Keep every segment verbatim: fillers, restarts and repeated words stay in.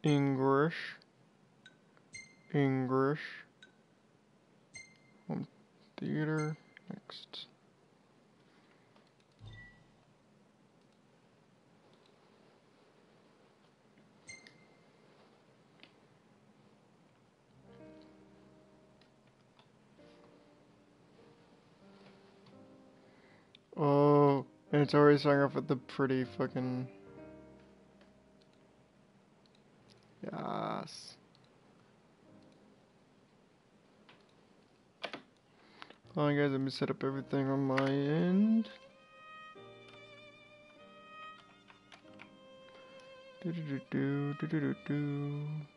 English. English. Home theater. Next. Oh, and it's already starting off with the pretty fucking. Yes. Hold on, guys, let me set up everything on my end. Do do do do do do do do.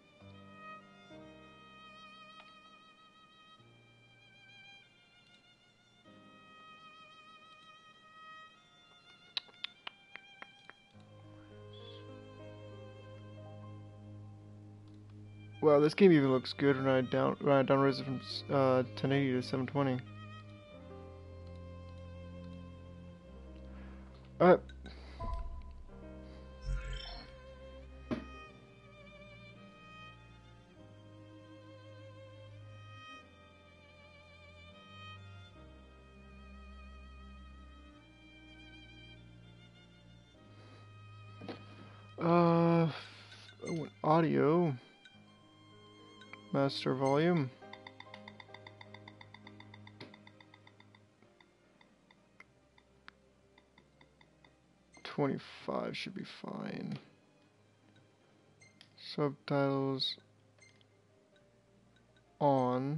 Wow, this game even looks good when I down when I download it from uh, ten eighty to seven twenty. Alright. Uh, I want audio. Master volume. twenty-five should be fine. Subtitles on.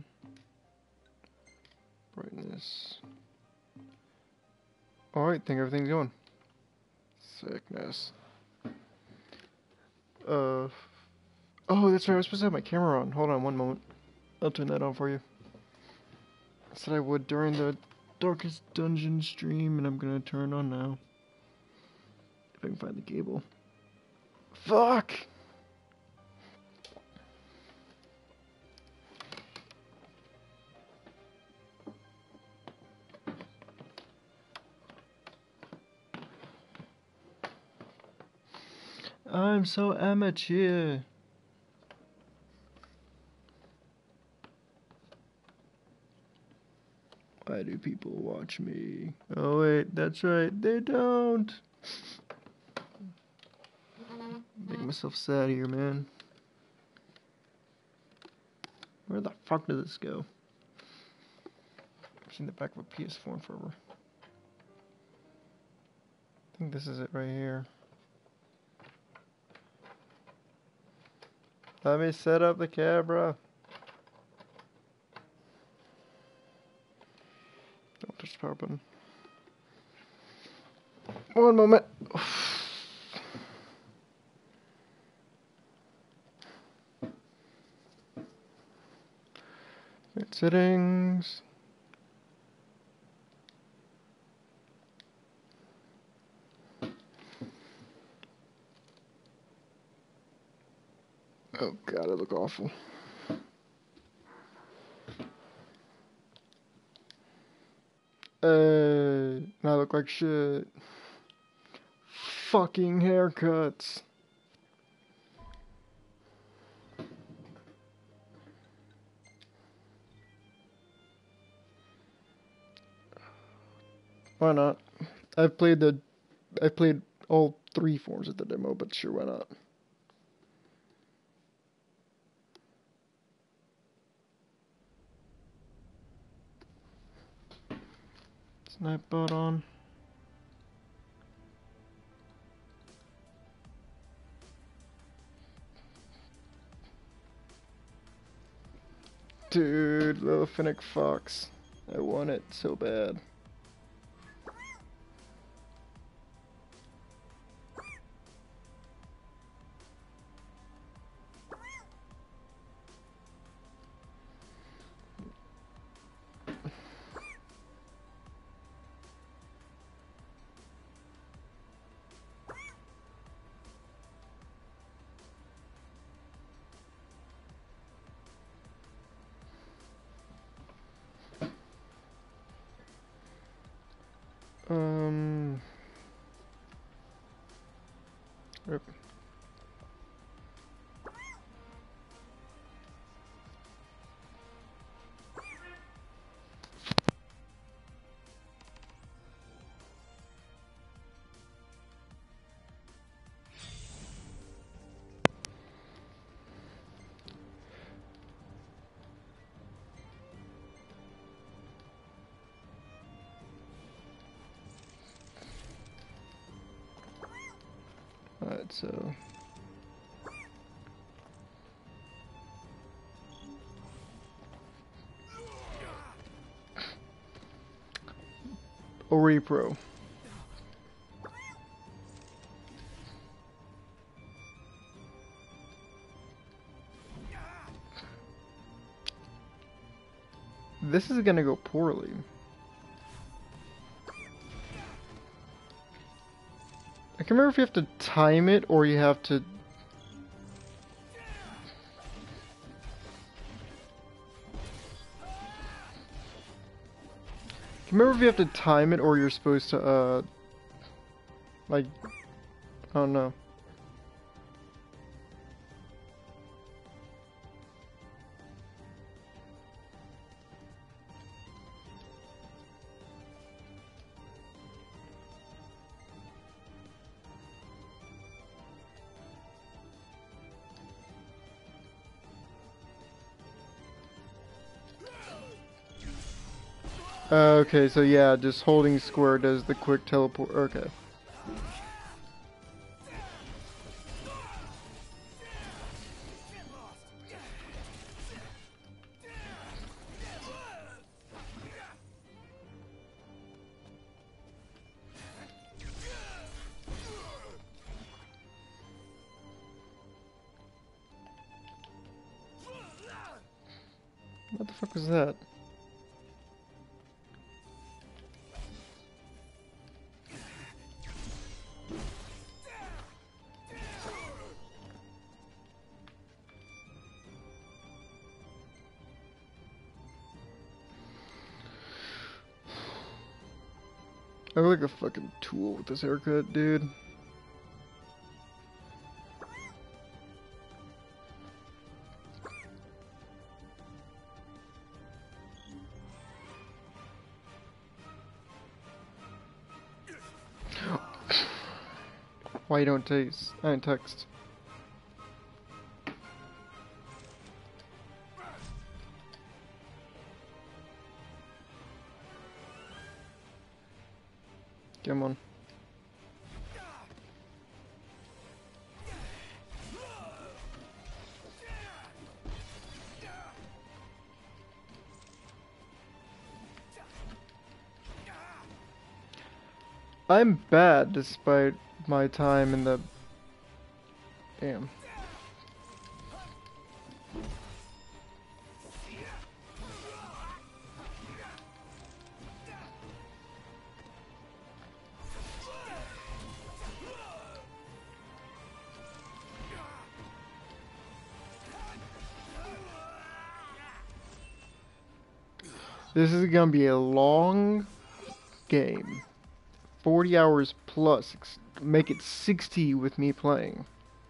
Brightness. Alright, think everything's going. Sickness. Uh. Oh, that's right. I was supposed to have my camera on. Hold on one moment. I'll turn that on for you. I said I would during the Darkest Dungeon stream, and I'm gonna turn it on now. If I can find the cable. Fuck! I'm so amateur. Why do people watch me? Oh wait, that's right, they don't. Make myself sad here, man. Where the fuck did this go? I've seen the back of a P S four in forever. I think this is it right here. Let me set up the camera. Don't touch the power button. One moment. Settings. Oh god, I look awful. Uh, now I look like shit. Fucking haircuts. Why not? I've played the, I've played all three forms of the demo, but sure, why not? Snipebot on. Dude, Little Finnick Fox. I want it so bad. Um. Rip. that, so... Ori Pro. This is gonna go poorly. I can't remember if you have to time it or you have to... I can't remember if you have to time it or you're supposed to, uh... like... I don't know. Uh, okay, so yeah, just holding square does the quick teleport. Okay. What the fuck was that? I look like a fucking tool with this haircut, dude. Why you don't taste? I didn't text. Come on. I'm bad despite my time in the... Damn. This is gonna be a long game. forty hours plus. Make it sixty with me playing.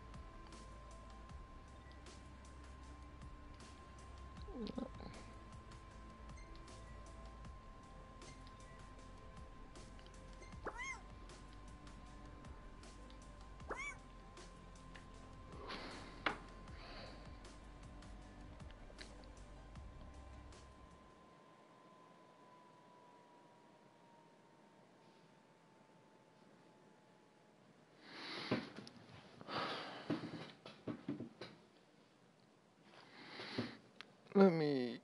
Let me...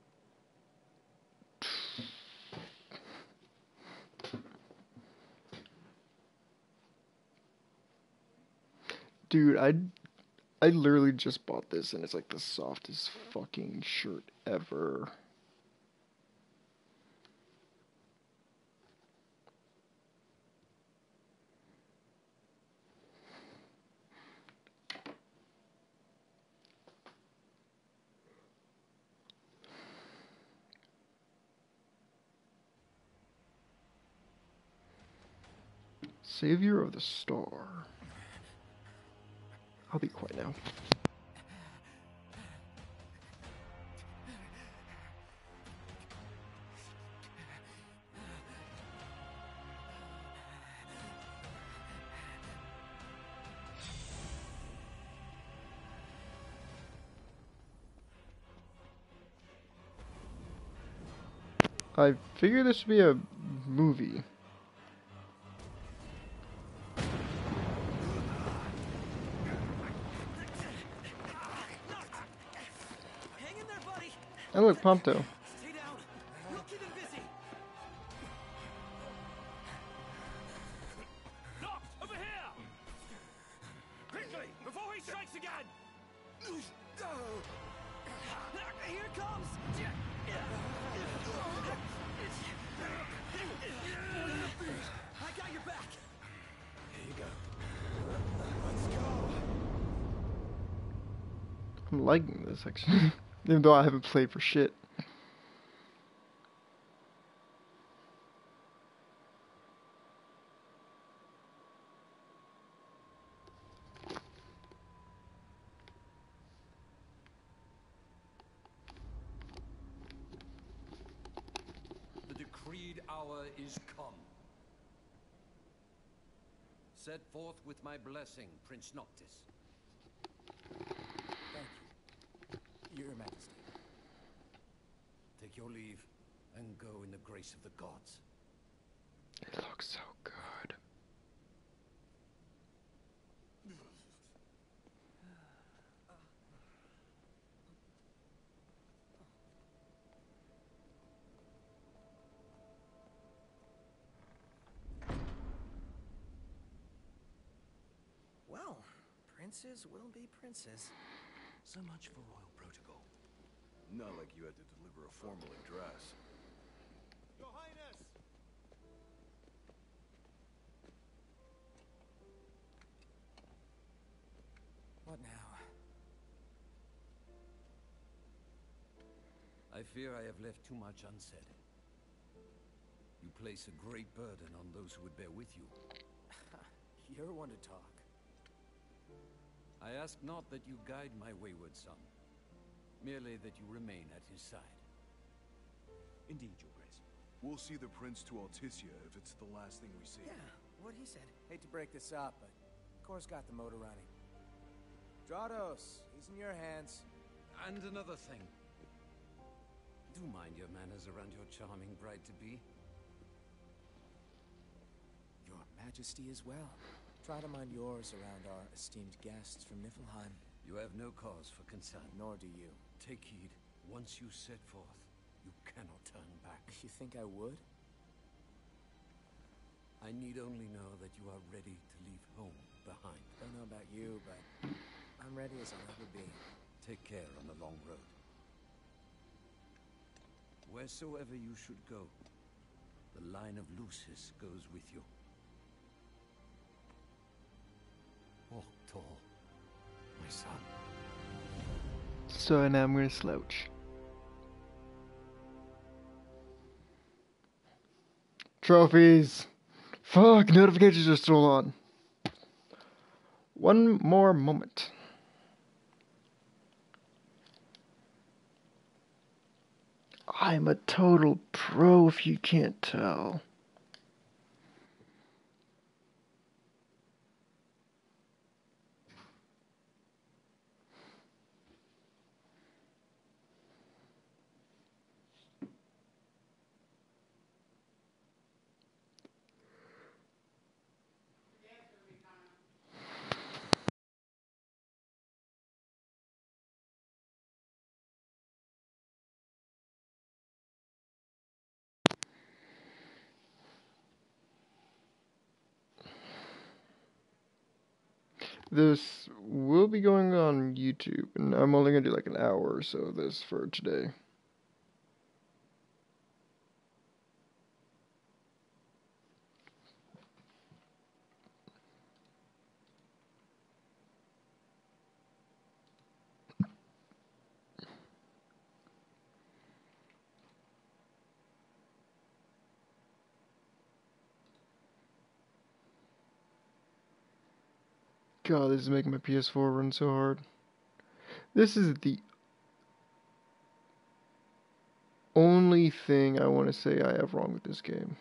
Dude, I... I literally just bought this and it's like the softest fucking shirt ever. Savior of the Star. I'll be quiet now. I figured this would be a movie. Oh look, Prompto. Stay down. We'll keep him busy. Locked! Over here! Quickly! Before he strikes again! Here it comes. I got your back. Here you go. Let's go. I'm liking this section. Even though I haven't played for shit. The decreed hour is come. Set forth with my blessing, Prince Noctis. Thank you, Your Majesty. Take your leave and go in the grace of the gods. It looks so good. Well, princes will be princes. So much for royal protocol. Not like you had to deliver a formal address. Your Highness! What now? I fear I have left too much unsaid. You place a great burden on those who would bear with you. You're one to talk. I ask not that you guide my wayward son, merely that you remain at his side. Indeed, Your Grace. We'll see the prince to Alticia if it's the last thing we see. Yeah, what he said. Hate to break this up, but Kor's got the motor running. Drados, he's in your hands. And another thing. Do mind your manners around your charming bride-to-be. Your Majesty as well. Try to mind yours around our esteemed guests from Niflheim. You have no cause for concern. Nor do you. Take heed. Once you set forth, you cannot turn back. You think I would? I need only know that you are ready to leave home behind. Don't know about you, but I'm ready as I'll ever be. Take care on the long road. Wheresoever you should go, the line of Lucis goes with you. Walk tall, my son. So now I'm gonna slouch. Trophies! Fuck, notifications are still on. One more moment. I'm a total pro if you can't tell. This will be going on YouTube, and I'm only gonna do like an hour or so of this for today. God, this is making my P S four run so hard. This is the only thing I want to say I have wrong with this game.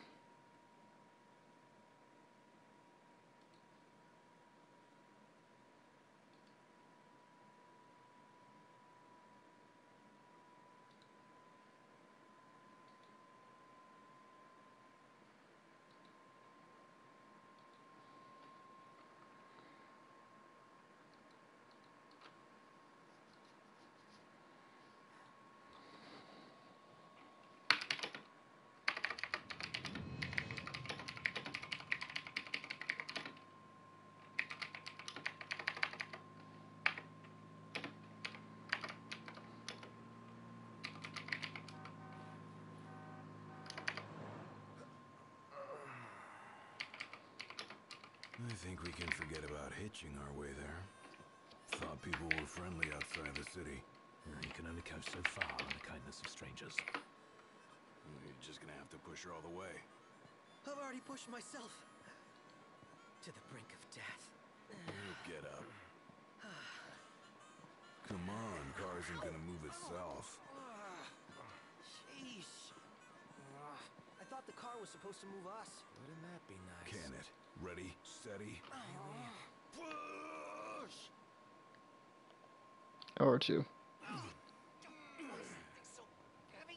think we can forget about hitching our way there? Thought people were friendly outside the city. You can only go so far in the kindness of strangers. You're just gonna have to push her all the way. I've already pushed myself to the brink of death. Get up. Come on, car isn't gonna move itself. Sheesh. I thought the car was supposed to move us. Wouldn't that be nice? Can it? Ready, steady. Push! Or two. So heavy.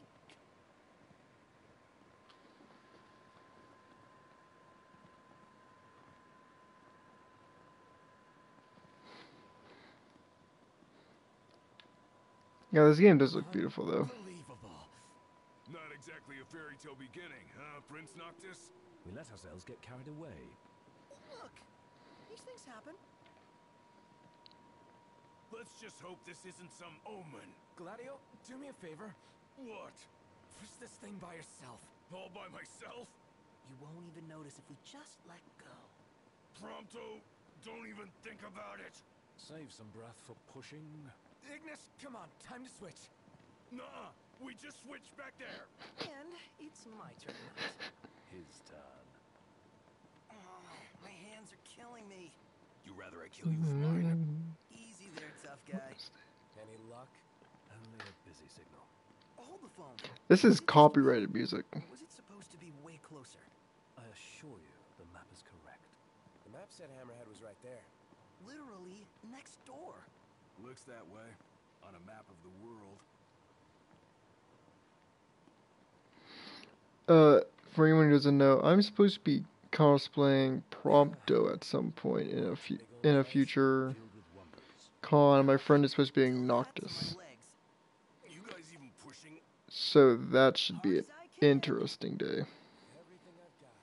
Yeah, this game does look beautiful though. Unbelievable. Not exactly a fairy tale beginning, huh, Prince Noctis? We let ourselves get carried away. Look, these things happen. Let's just hope this isn't some omen. Gladio, do me a favor. What? Push this thing by yourself. All by myself? You won't even notice if we just let go. Prompto, don't even think about it. Save some breath for pushing. Ignis, come on, time to switch. Nuh-uh, we just switched back there. And it's my turn. His turn. Oh, my hands are killing me. You rather I kill you with mine? Easy there, tough guy. Any luck? Only a busy signal. Hold the phone. This is copyrighted music. Was it supposed to be way closer? I assure you, the map is correct. The map said Hammerhead was right there. Literally next door. Looks that way, on a map of the world. Uh, for anyone who doesn't know, I'm supposed to be cosplaying Prompto at some point in a fu in a future Filled with wonders. con. My friend is supposed to be being Fats Noctis, on my legs. You guys even pushing? so that should be an Hard as I can. interesting day. Everything I've got.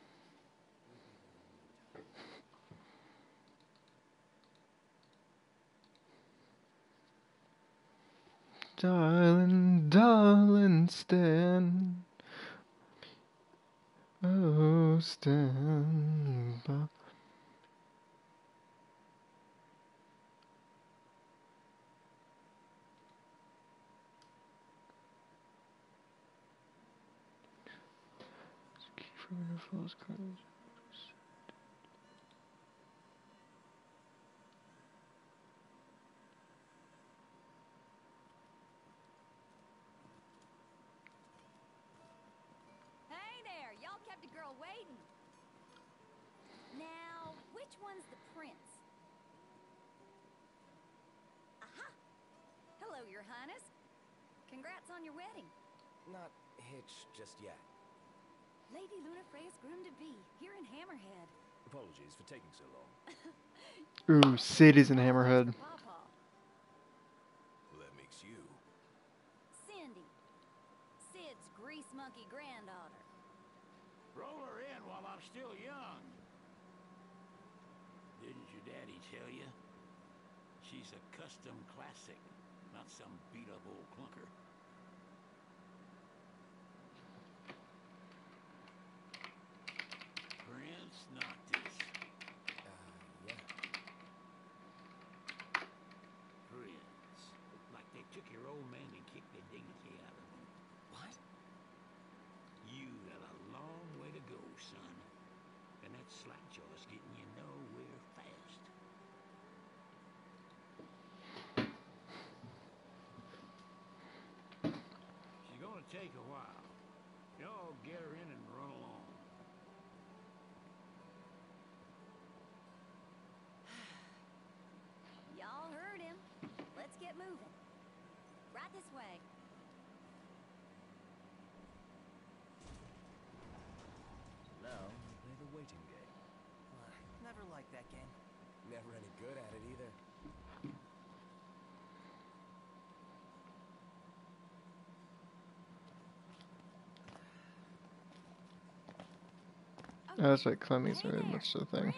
Darling, darling, stand. Oh, stand by. Hey there, y'all kept a girl waiting. Now, which one's the prince? Aha! Hello, Your Highness. Congrats on your wedding. Not hitched just yet. Lady Lunafreya's groom-to-be, here in Hammerhead. Apologies for taking so long. Ooh, Sadie's in Hammerhead. Pawpaw. Well, that makes you. Cindy. Sid's grease monkey granddaughter. Roll her in while I'm still young. Didn't your daddy tell you? She's a custom classic, not some beat-up old clunker. Prince Noctis. Uh, yeah. Prince. Like they took your old man and kicked the dignity out of him. What? You got a long way to go, son. And that slackjaw's getting you nowhere fast. She's gonna take a while. Y'all get her in and run along. Y'all heard him. Let's get moving. Right this way. Now, we play the waiting game. Uh, never liked that game. Never any good at it either. Oh, that's right, Clemmy's Hey very there, much the thing. Prince.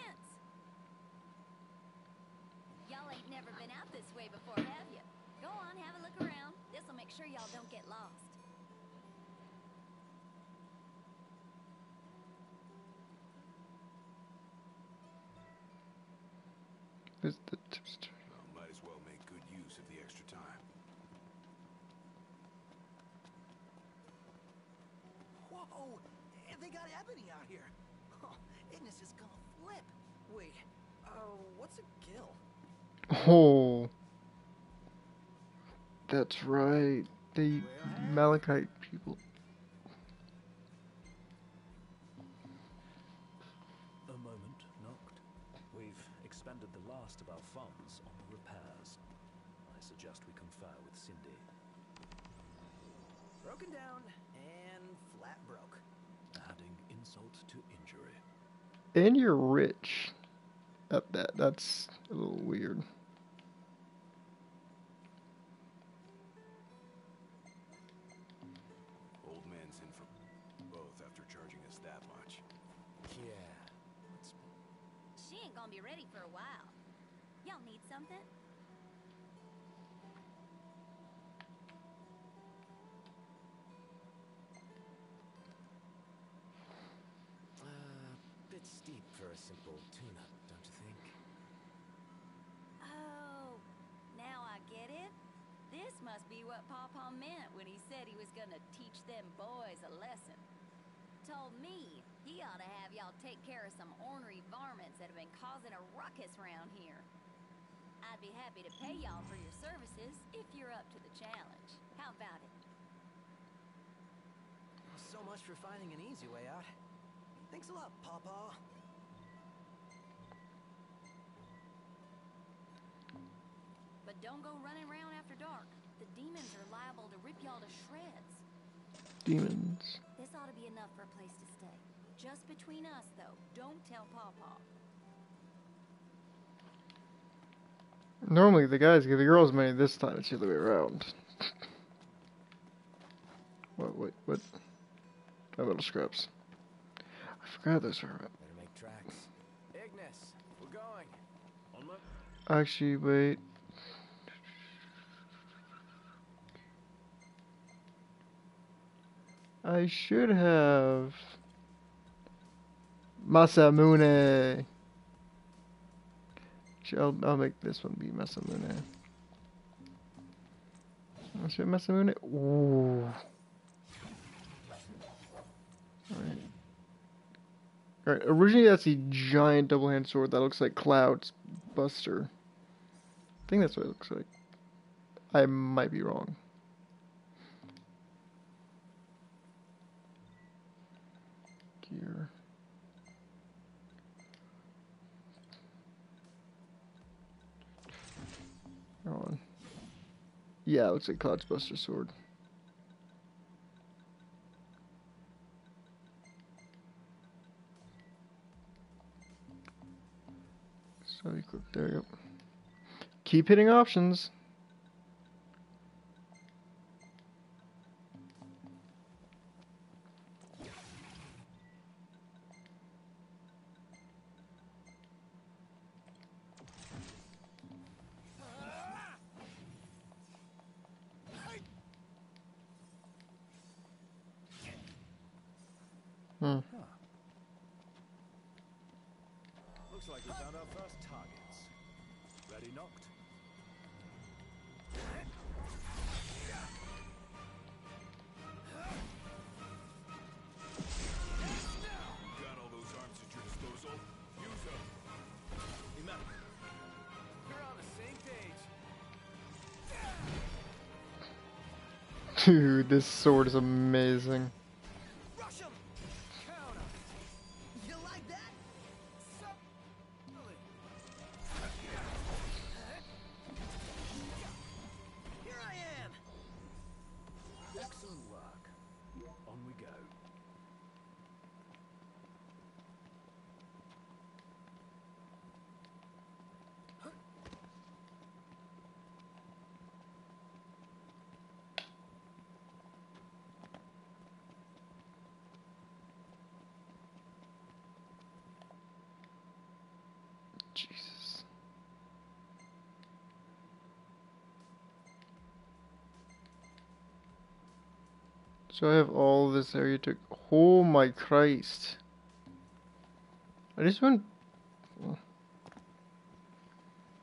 Y'all ain't never been out this way before, have you? Go on, have a look around. This'll make sure y'all don't get lost. Where's the tipster? Well, might as well make good use of the extra time. Whoa! They got ebony out here. Oh, Ignis is gonna flip. Wait, uh, what's a gill? Oh, that's right. They Malachite people. A moment, Noct. We've expended the last of our funds on the repairs. I suggest we confer with Cindy. Broken down and flat broke. Adding insult to injury. And you're rich. At that, that's a little weird. Old man's in for both after charging us that much. Yeah. Let's... She ain't gonna be ready for a while. Y'all need something? Uh, bit steep for a simple tune-up, don't you think? Oh, now I get it. This must be what Pawpaw meant when he said he was gonna teach them boys a lesson. Told me he ought to have y'all take care of some ornery varmints that have been causing a ruckus around here. I'd be happy to pay y'all for your services if you're up to the challenge. How about it? So much for finding an easy way out. Thanks a lot, Pawpaw. But don't go running around after dark. The demons are liable to rip y'all to shreds. Demons. This ought to be enough for a place to stay. Just between us, though. Don't tell Pawpaw. Normally the guys give the girls money. This time it's the other way around. What? What? What? My little scraps. I forgot those were. Better make tracks. Ignis, we're going. On my... Actually, wait. I should have Masamune. Actually, I'll, I'll make this one be Masamune. Should Masamune? Ooh. Alright. Alright, originally that's a giant double-hand sword that looks like Cloud's Buster. I think that's what it looks like. I might be wrong. Gear. Come on. Yeah, it looks like Cloud's Buster sword. So you click there, yep. Keep hitting options. Hmm. Huh. Looks like we found our first targets. Ready, Noct? Got all those arms at your disposal? Use them. Amen. You're on the same page. Dude, this sword is amazing. Rush him! Counter! You like that? Here I am! Excellent work. On we go. Jesus. So I have all this area to. Oh my Christ. I just went.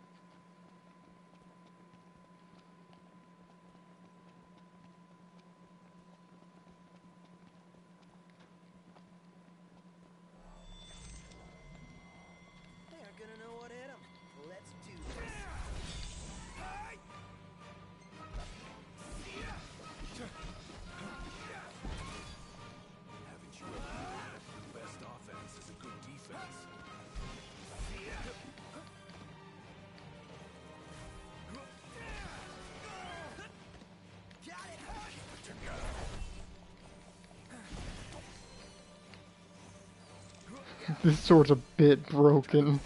This sword's a bit broken.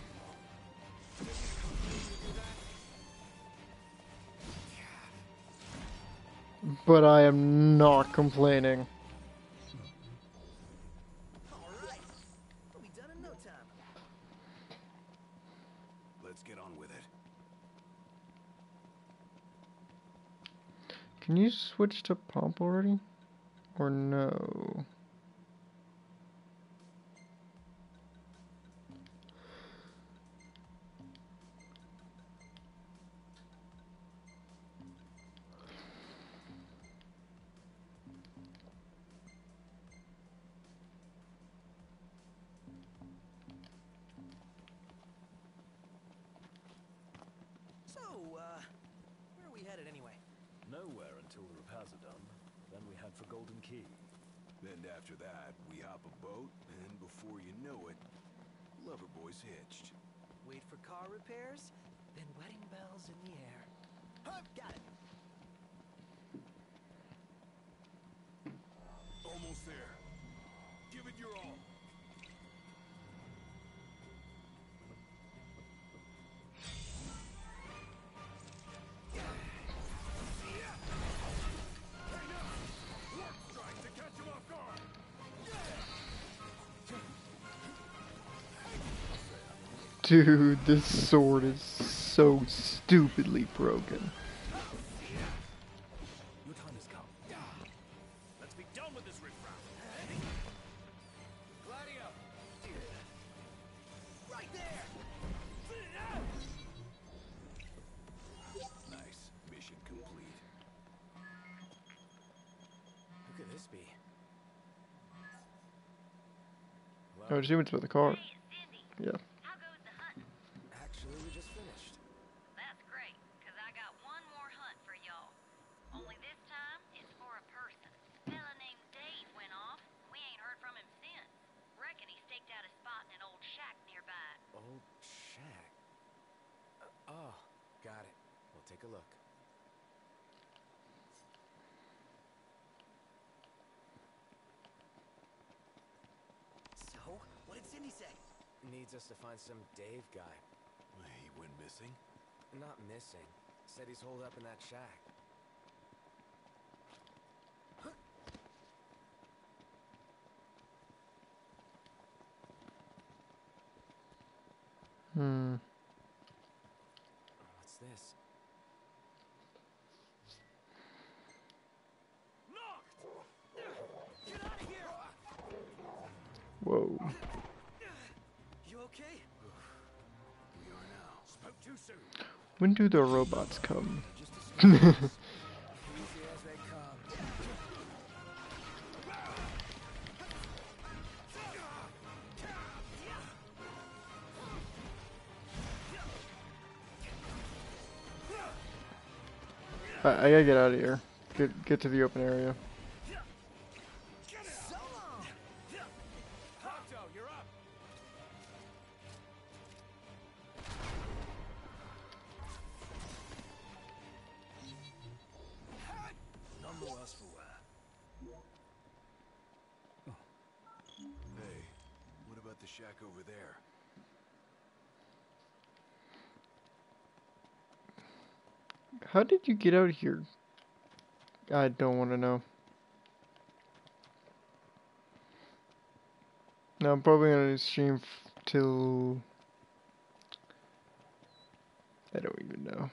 But I am not complaining. Alright. We'll be done in no time. Let's get on with it. Can you switch to Pomp already? Or no? So, uh, where are we headed anyway? Nowhere until the repairs are done. Then we head for Golden Key. Then after that, we hop a boat, and before you know it, Loverboy's hitched. Wait for car repairs, then wedding bells in the air. Huh, got it. Almost there. Give it your all. Dude, this sword is so stupidly broken. Your time has come. Let's be done with this riffraff. Gladio! Right there! Nice. Mission complete. Who could this be? Oh, she went to the car. Yeah. Actually, we just finished. That's great, because I got one more hunt for y'all. Only this time, it's for a person. Fella named Dave went off. We ain't heard from him since. Reckon he staked out a spot in an old shack nearby. Old shack. Uh, oh, got it. We'll take a look. So, what did Cindy say? Needs us to find some Dave guy. He went missing? Not missing. Said he's holed up in that shack. Hmm. What's this? Get out of here! Whoa. You okay? We are now. Spoke too soon. When do the robots come? Easy as they come. I, I gotta get out of here. Get get to the open area. So long! Octo, you're up. None the worse for wear. Hey, what about the shack over there? How did you get out here? I don't want to know. No, I'm probably gonna stream f till I don't even know.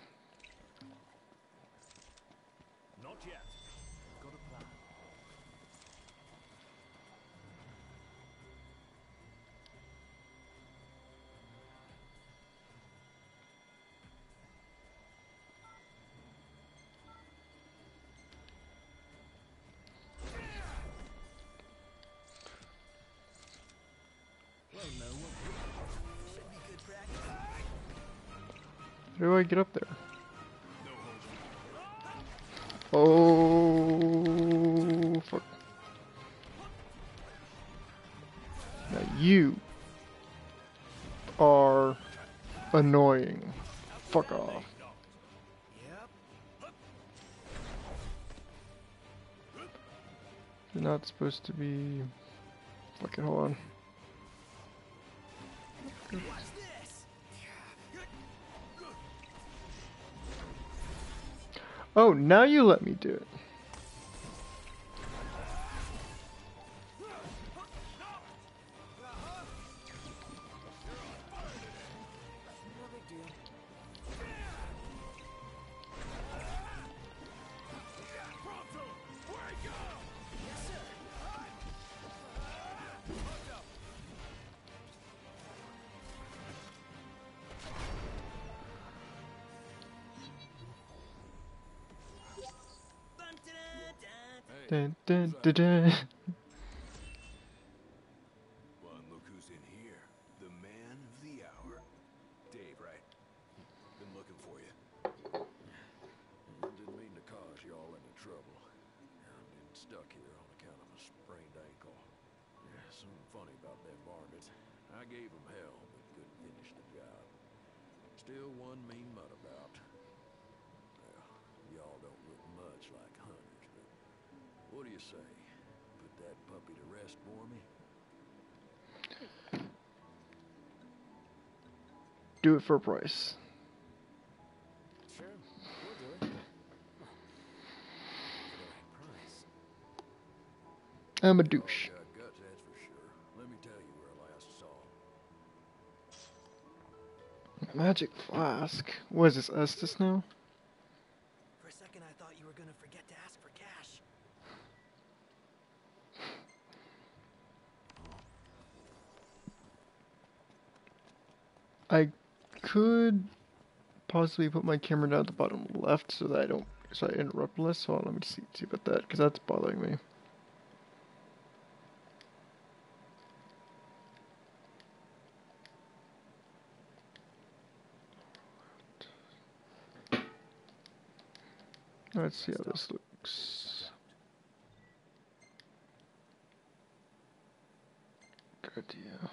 Not yet. Got a plan. Should be good practice. How do I get up there? Oh, fuck. Now you are annoying. Fuck off. Yep. You're not supposed to be... Fucking hold on. Watch this. Oh, now you let me do it. No big deal. Prompto, wake up! Yes, sir. Dun, dun, dun, dun. Well, and look who's in here. The man of the hour. Dave, right? Been looking for you. Didn't mean to cause y'all any trouble. I've been stuck here on account of a sprained ankle. Yeah, something funny about them varmints. I gave them hell, but couldn't finish the job. Still one mean mutt about. Well, y'all don't look much like hunters, but what do you say? Put that puppy to rest for me? Do it for a price. Sure, we'll do it. For the right price. I'm a douche. Y'all got guts, that's for sure. Let me tell you where I last saw 'em. Magic flask. What is this, Estus now? For a second, I thought you were gonna forget to ask for cash. I could possibly put my camera down at the bottom left so that I don't, so I interrupt less. So let me see, see about that, because that's bothering me. Let's see how this looks. Good idea.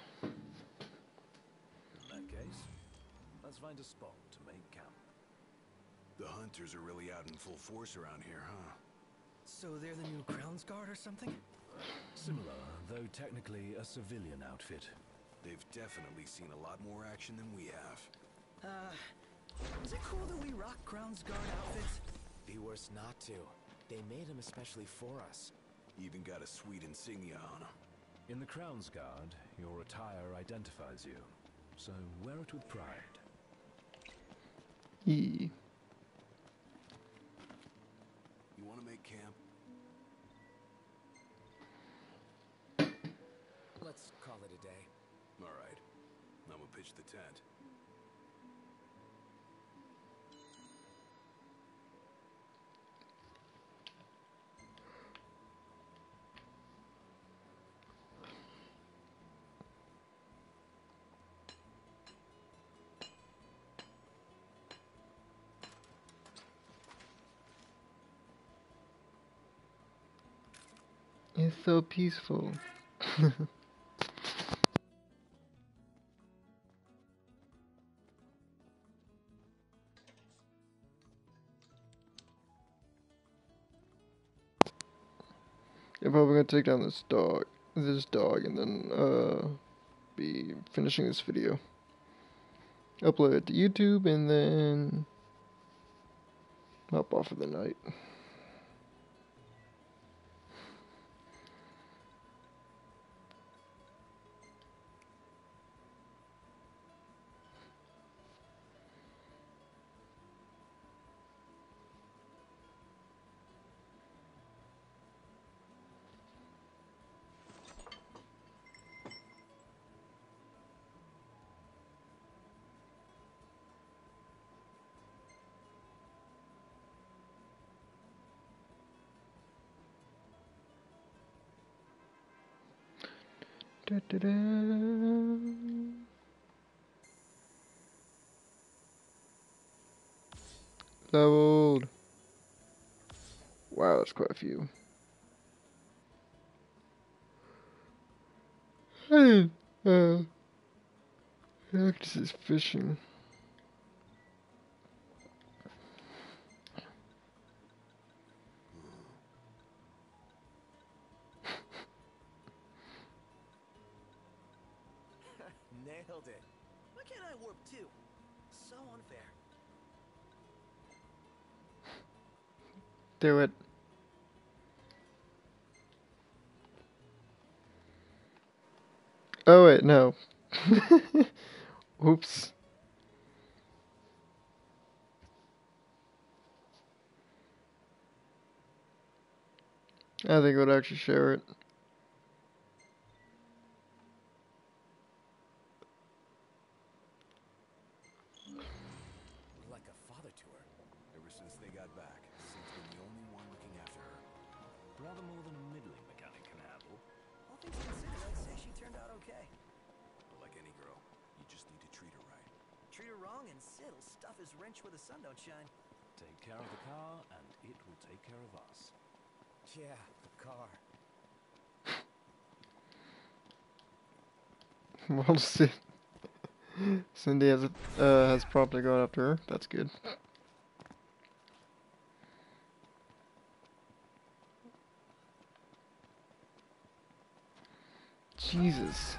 In that case, let's find a spot to make camp. The hunters are really out in full force around here, huh? So they're the new Crown's Guard or something? Similar, though technically a civilian outfit. They've definitely seen a lot more action than we have. Uh, is it cool that we rock Crown's Guard outfits? Be worse not to. They made them especially for us. Even got a sweet insignia on them. In the Crown's Guard, your attire identifies you, so wear it with pride. E. You want to make camp? Let's call it a day. All right. I'm gonna pitch the tent. It's so peaceful. I'm probably gonna take down this dog, this dog, and then uh, be finishing this video. Upload it to YouTube, and then hop off for the night. Da, da, da. Leveled. Wow, that's quite a few. Hey, uh, Cactus is fishing. Nailed it. can't I warp too? So unfair. Do it. Oh wait, no. Oops. I think it would actually share it. Like a father to her. Ever since they got back, Sid's been the only one looking after her. Rather more than a middling mechanic can handle. All things considered, I'd say she turned out okay. But like any girl, you just need to treat her right. Treat her wrong and Sid'll stuff his wrench where the sun don't shine. Take care of the car, and it will take care of us. Yeah, the car. Well, Sid. Cindy has, uh, has promptly gone after her. That's good. Jesus.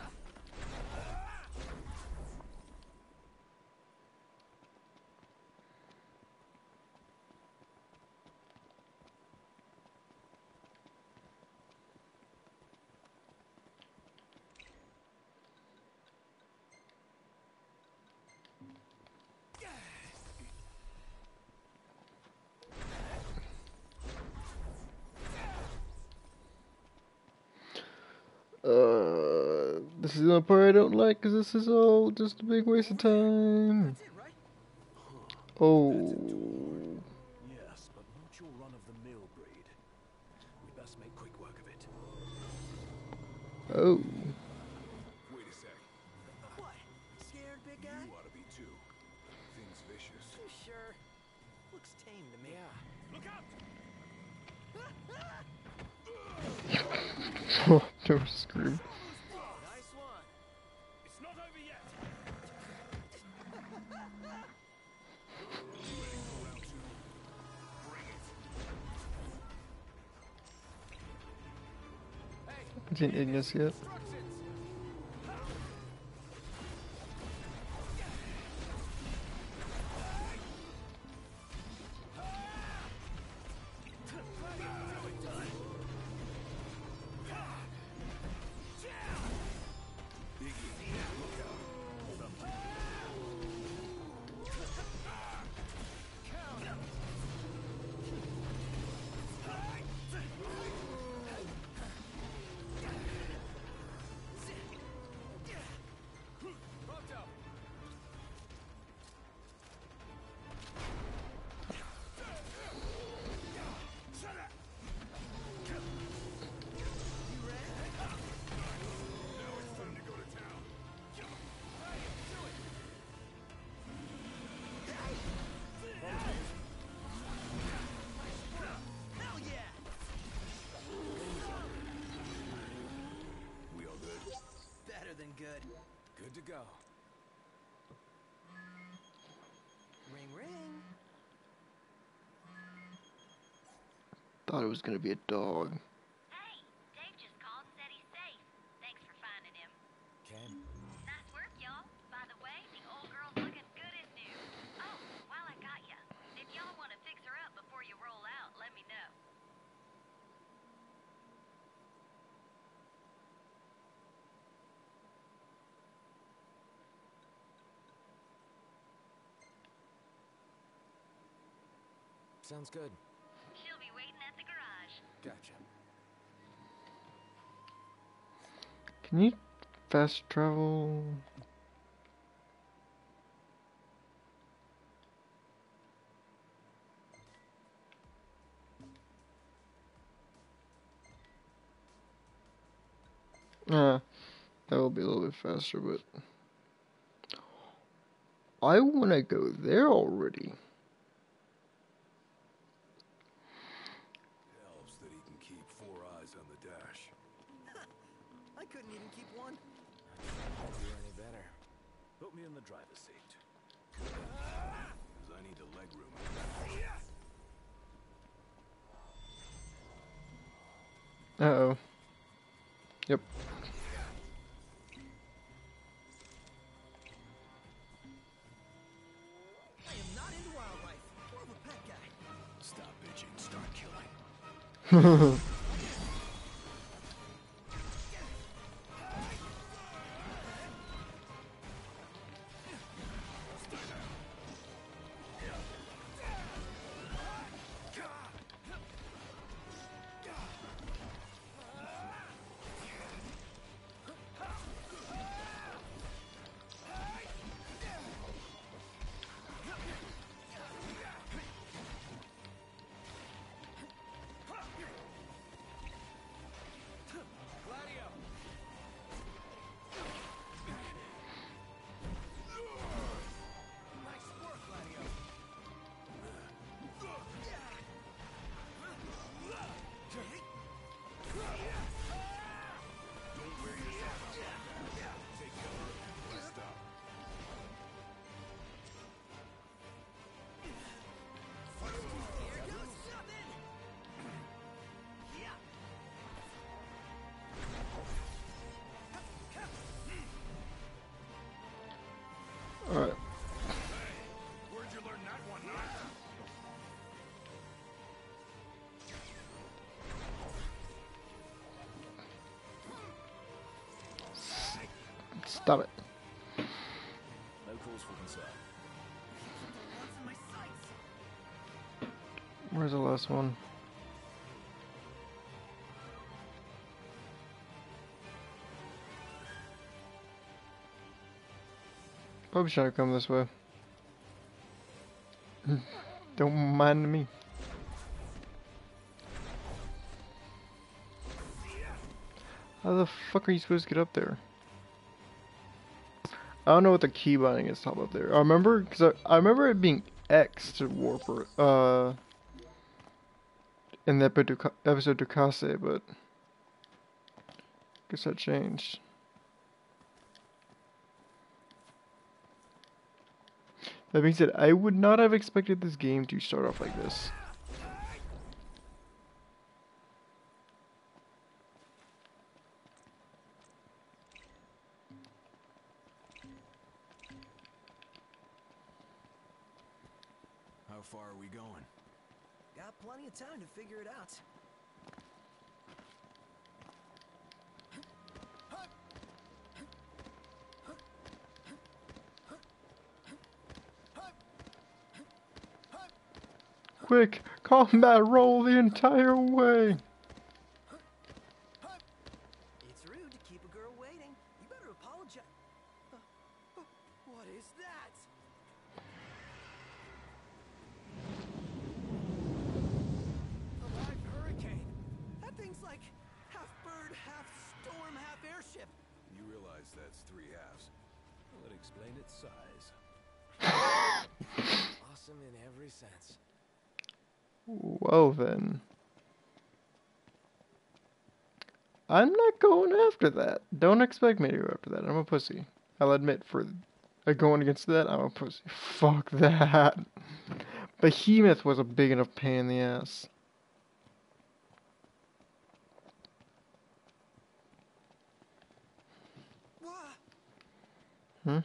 Uh, this is the part I don't like because this is all just a big waste of time. That's it, right? Oh. Yes, but not your run-of-the-mill breed. We best make quick work of it. Oh. Wait a sec. What? Scared, big guy? You ought to be too. Thing's vicious. You sure? Looks tame to me. Yeah. Look out! Oh, don't scream. Nice one. It's not over yet. Didn't Ignis yet? Good. Good to go. Ring, ring. Thought it was gonna be a dog. Hey, Dave just called and said he's safe. Thanks for finding him. Ken? Nice work, y'all. By the way, the old girl's looking good as new. Oh, while I got ya, if y'all want to fix her up before you roll out, let me know. Sounds good. She'll be waiting at the garage. Gotcha. Can you fast travel? Uh, that will be a little bit faster, but I want to go there already. Helps that he can keep four eyes on the dash. I couldn't even keep one. Can't do any better. Put me in the driver's seat. Because I need the leg room. Uh-oh. Yep. Alright. Where'd you learn that one, Noct? Stop it. No cause for concern. Where's the last one? Probably should have come this way. Don't mind me. How the fuck are you supposed to get up there? I don't know what the key binding is top up there. I remember, cause I, I remember it being X to warp or uh in the episode episode Ducase, but guess that changed. That being said, I would not have expected this game to start off like this. How far are we going? Got plenty of time to figure it out. Quick, combat roll the entire way. It's rude to keep a girl waiting. You better apologize. Uh, uh, what is that? A live hurricane. That thing's like half bird, half storm, half airship. You realize that's three halves. Well, that explain its size. Awesome in every sense. Well then. I'm not going after that. Don't expect me to go after that. I'm a pussy. I'll admit, for uh, going against that, I'm a pussy. Fuck that. Behemoth was a big enough pain in the ass. Hmm?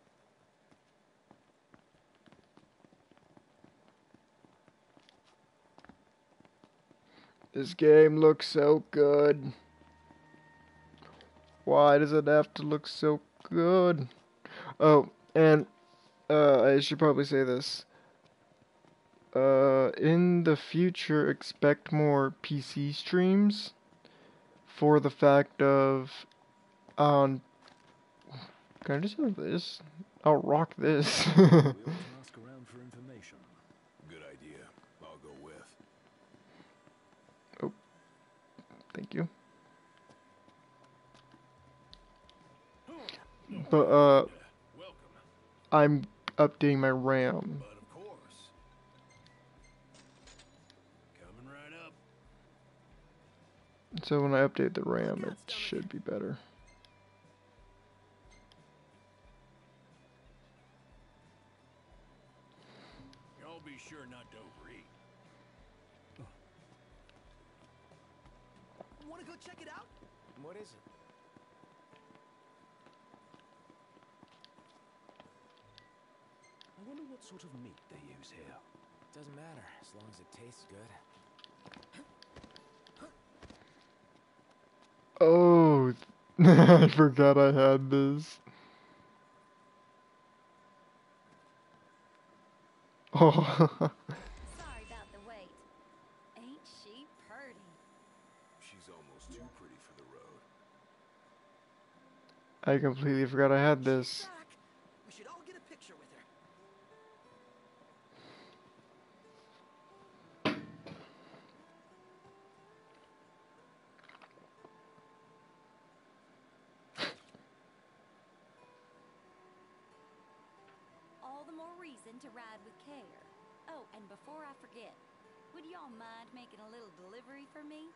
This game looks so good. Why does it have to look so good? Oh, and uh, I should probably say this. Uh, in the future, expect more P C streams for the fact of, um, can I just have this? I'll rock this. We ought to ask around for information. Good idea. I'll go with. Oh, thank you. But, uh, I'm updating my RAM. But of course. Coming right up. So when I update the RAM, it should be better. Y'all be sure not to overeat. Wanna go check it out? What is it? I wonder what sort of meat they use here. Doesn't matter, as long as it tastes good. I forgot I had this. Oh. Sorry about the wait. Ain't she purty? She's almost too pretty for the road. I completely forgot I had this. Back. We should all get a picture with her. All the more reason to ride with care. Oh, and before I forget, would y'all mind making a little delivery for me?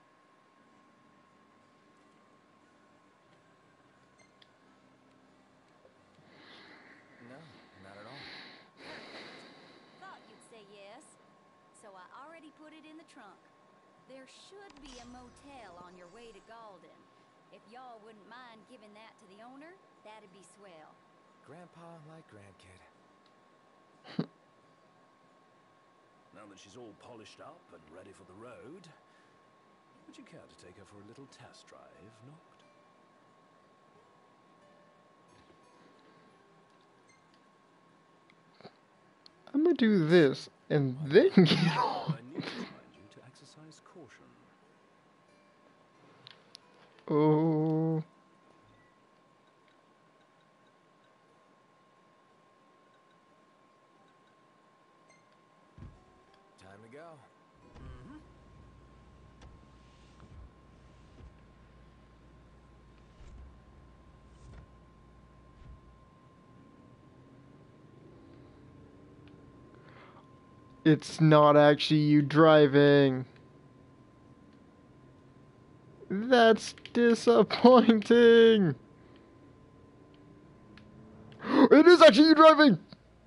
No, not at all. Thought you'd say yes. So I already put it in the trunk. There should be a motel on your way to Galden. If y'all wouldn't mind giving that to the owner, that'd be swell. Grandpa like grandkid. Now that she's all polished up and ready for the road, would you care to take her for a little test drive, Noct? I'm gonna do this and then get on. I need to remind you to exercise caution. Oh. Time to go. Mm-hmm. It's not actually you driving. That's disappointing. It is actually you driving.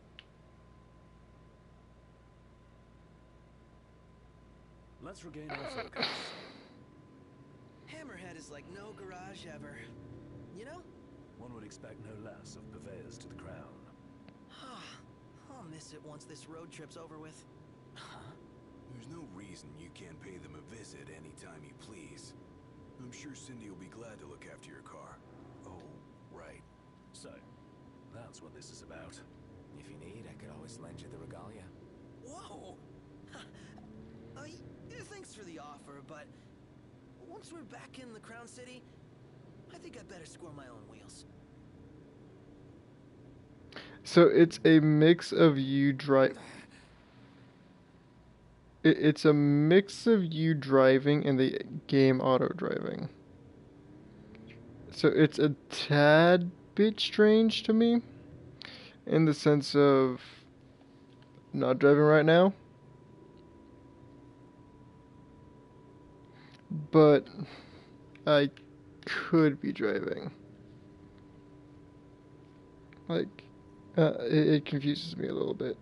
Let's regain our focus. Hammerhead is like no garage ever. You know? One would expect no less of purveyors to the crown. I'll miss it once this road trip's over with. There's no reason you can't pay them a visit anytime you please. I'm sure Cindy will be glad to look after your car. Oh, right. So, that's what this is about. If you need, I could always lend you the regalia. Whoa! uh, y- thanks for the offer, but once we're back in the Crown City, I think I better score my own wheels. So it's a mix of you drive. It, it's a mix of you driving and the game auto driving. So it's a tad bit strange to me, in the sense of not driving right now, but I could be driving. Like, uh, it, it confuses me a little bit.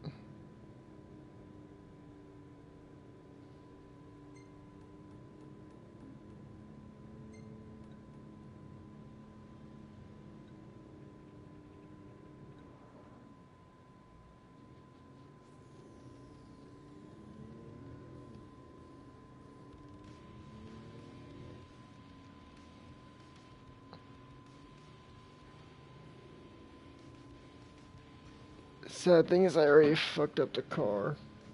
Sad thing is I already fucked up the car.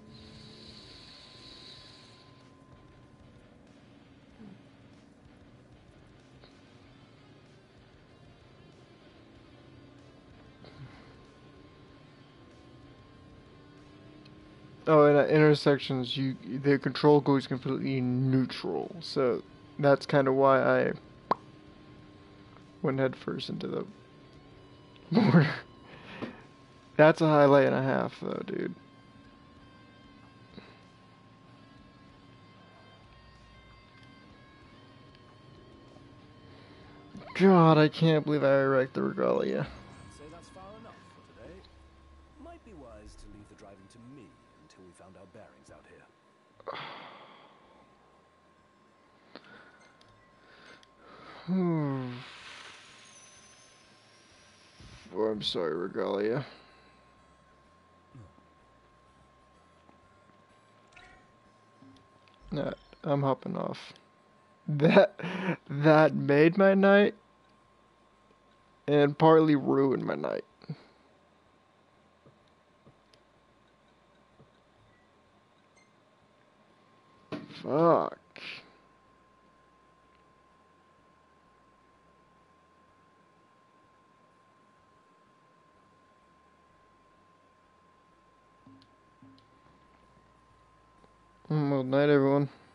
Oh, and at intersections, you the control goes completely neutral, so that's kind of why I went head first into the border. That's a highlight and a half, though, dude. God, I can't believe I wrecked the Regalia. I'd say that's far enough for today. Might be wise to leave the driving to me until we found our bearings out here. Hmm. Oh, I'm sorry, Regalia. Nah, I'm hopping off. That that made my night. and partly ruined my night. Fuck. Well, night, everyone.